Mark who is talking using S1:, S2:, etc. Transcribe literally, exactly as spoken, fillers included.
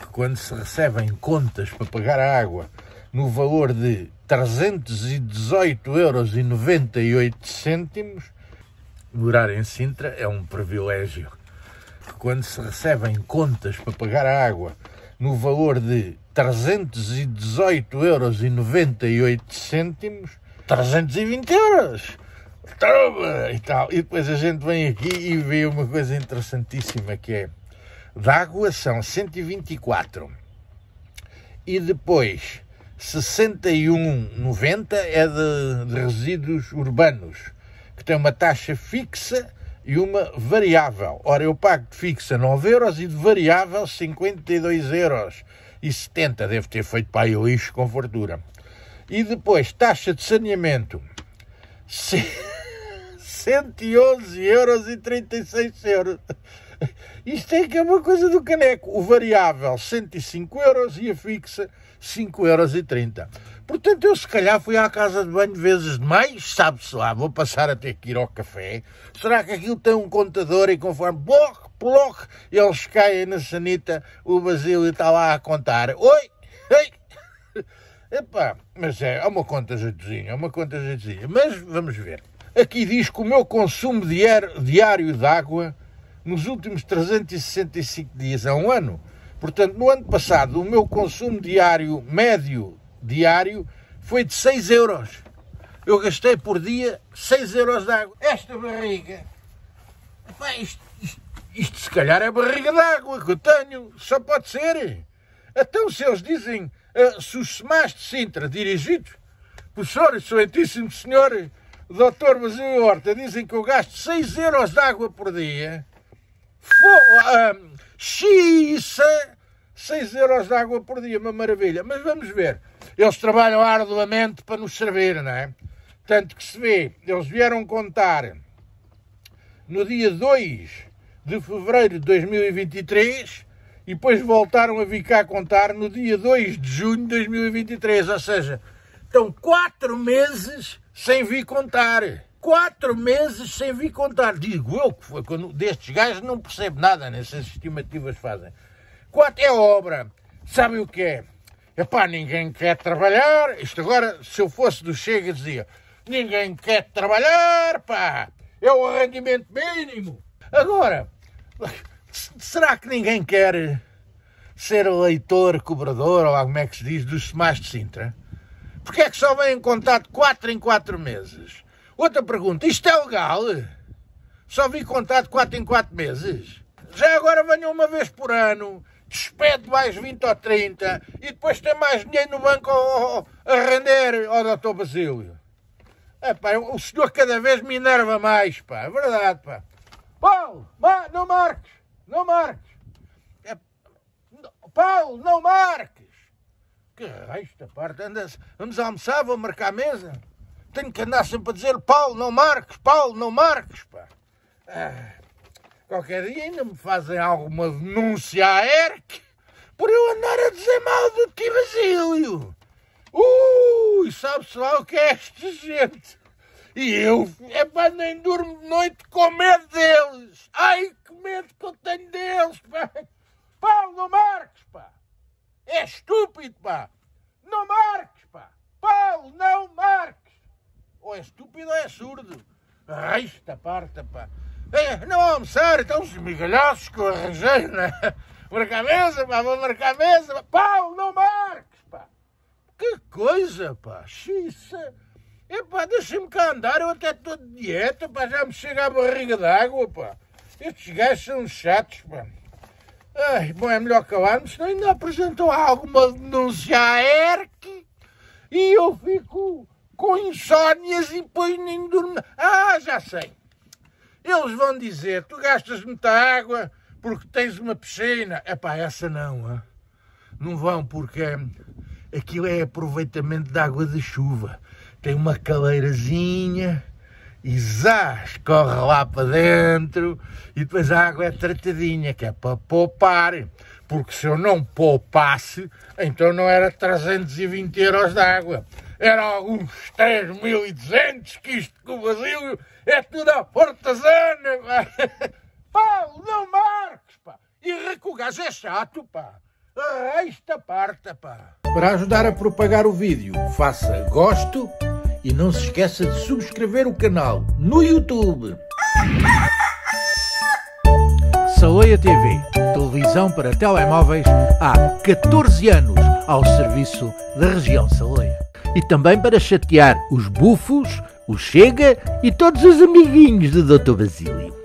S1: que quando se recebem contas para pagar a água no valor de trezentos e dezoito euros e noventa e oito cêntimos, morar em Sintra é um privilégio. Que quando se recebem contas para pagar a água no valor de trezentos e dezoito euros e noventa e oito cêntimos, trezentos e vinte euros, e tal. E depois a gente vem aqui e vê uma coisa interessantíssima que é, de água são cento e vinte e quatro e depois sessenta e um vírgula noventa é de, de resíduos urbanos, que tem uma taxa fixa e uma variável. Ora, eu pago de fixa nove euros e de variável cinquenta e dois euros e setenta. Deve ter feito para aí o lixo com fartura. E depois, taxa de saneamento, cento e onze euros e trinta e seis euros. Isto é que é uma coisa do caneco. O variável, cento e cinco euros e a fixa, cinco euros e trinta. Portanto, eu se calhar fui à casa de banho vezes demais, sabe-se lá, vou passar a ter que ir ao café. Será que aquilo tem um contador e conforme bloc, bloc, eles caem na sanita, o Basílio está lá a contar. Oi, ei, epá, mas é, é uma conta jeitozinha, é uma conta jeitozinha. Mas vamos ver. Aqui diz que o meu consumo diário, diário de água nos últimos trezentos e sessenta e cinco dias é um ano. Portanto, no ano passado, o meu consumo diário, médio diário, foi de seis euros. Eu gastei por dia seis euros de água. Esta barriga, epá, isto, isto, isto se calhar é barriga de água que eu tenho, só pode ser. Então, se eles dizem, uh, se os SEMAS de Sintra, dirigidos por senhor, excelentíssimo senhor doutor Basílio Horta, dizem que eu gasto seis euros de água por dia, um, xiça, seis euros de água por dia, uma maravilha. Mas vamos ver, eles trabalham arduamente para nos servir, não é? Tanto que se vê, eles vieram contar no dia dois de fevereiro de dois mil e vinte e três e depois voltaram a vir cá contar no dia dois de junho de dois mil e vinte e três, ou seja, estão quatro meses sem vir contar. Quatro meses sem vir contar. Digo eu que foi, quando destes gajos não percebo nada nessas estimativas fazem. Quatro é obra. Sabem o que é? Epá, ninguém quer trabalhar. Isto agora, se eu fosse do Chega, dizia, ninguém quer trabalhar, pá. É o rendimento mínimo. Agora, será que ninguém quer ser eleitor, cobrador, ou como é que se diz, dos SEMAS de Sintra? Porque é que só vêm contar de quatro em quatro meses? Outra pergunta, isto é legal? Só vi contar de quatro em quatro meses? Já agora venham uma vez por ano, despede mais vinte ou trinta e depois tem mais dinheiro no banco a render ao doutor Basílio. É, pá, o senhor cada vez me enerva mais, pá, é verdade, pá. Paulo, não marques, não marques. É, Paulo, não marques. Que esta parte, anda, vamos almoçar, vou marcar a mesa. Tenho que andar sempre a dizer, Paulo, não marques, Paulo, não marques, pá. Ah, qualquer dia ainda me fazem alguma denúncia à E R C por eu andar a dizer mal do tio Basílio. Ui, sabe-se lá o que é esta gente. E eu, é pá, nem durmo de noite com medo deles. Ai, que medo que eu tenho deles, pá. Paulo, não marques, pá. É estúpido, pá. Não marques, pá. Paulo, não marques. Ou é estúpido ou é surdo. Ah, esta parte, pá. É, não vou almoçar, então os migalhaços que eu arranjei, né? Marcar a mesa, pá, vou marcar a mesa. Pá. Paulo, não marques, pá. Que coisa, pá. Xiça. Epá, deixa-me cá andar, eu até estou de dieta, pá, já me chega a barriga d'água, pá. Estes gajos são chatos, pá. Ai, bom, é melhor calarmos, senão ainda apresentam alguma denúncia à E R C e eu fico com insónias e depois nem durmo. Ah, já sei. Eles vão dizer, tu gastas muita água porque tens uma piscina. Epá, essa não, hein? Não vão, porque aquilo é aproveitamento de água de chuva. Tem uma caleirazinha e zás, corre lá para dentro e depois a água é tratadinha, que é para poupar. Porque se eu não poupasse, então não era trezentos e vinte euros de água. Era alguns três mil e duzentos, que isto com o Basílio é tudo à portazana. Paulo, não marques, pá. E o gajo é chato, pá. Ah, esta parte, pá.
S2: Para ajudar a propagar o vídeo, faça gosto e não se esqueça de subscrever o canal no YouTube. Saleia T V, televisão para telemóveis há catorze anos ao serviço da região Saleia. E também para chatear os bufos, o Chega e todos os amiguinhos do doutor Basílio.